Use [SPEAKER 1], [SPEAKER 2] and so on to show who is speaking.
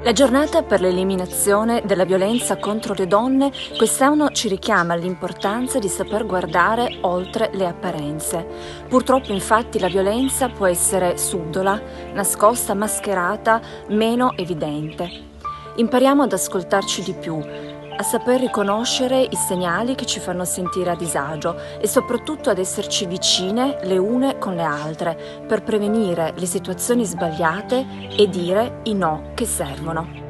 [SPEAKER 1] La giornata per l'eliminazione della violenza contro le donne quest'anno ci richiama all'importanza di saper guardare oltre le apparenze. Purtroppo infatti la violenza può essere subdola, nascosta, mascherata, meno evidente. Impariamo ad ascoltarci di più, a saper riconoscere i segnali che ci fanno sentire a disagio e soprattutto ad esserci vicine le une con le altre per prevenire le situazioni sbagliate e dire i no che servono.